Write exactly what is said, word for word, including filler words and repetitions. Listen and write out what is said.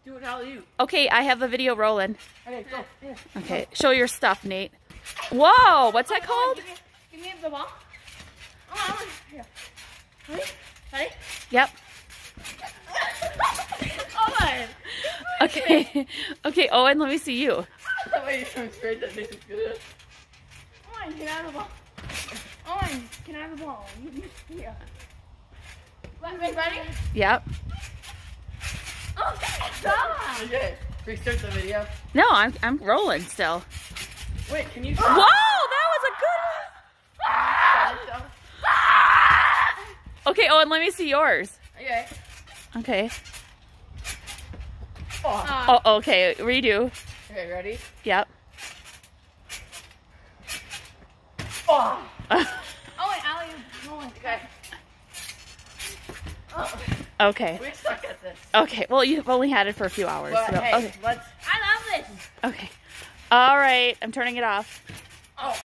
Do it all you. Okay, I have the video rolling. Okay, go. Here. Okay, show your stuff, Nate. Whoa, what's that called? Give me, give me the ball. Oh, here. Ready? Ready? Yep. Oh my. Okay. Okay, Owen, let me see you. That way you're going straight to this is good. Oh my, get out of the ball. Oh my, get out of the ball. Yeah. Wait, ready? Yep. Oh, stop! Okay, restart the video. No, I'm I'm rolling still. Wait, can you? Whoa, that was a good one. Okay, Owen, let me see yours. Okay. Okay. Oh. Oh, okay, redo. Okay, ready? Yep. Oh. Oh wait, Allie, no one. Okay. Oh. Okay. We suck at this. Okay, well, you've only had it for a few hours. But, so, hey, okay. let's. I love this. Okay. All right, I'm turning it off. Oh.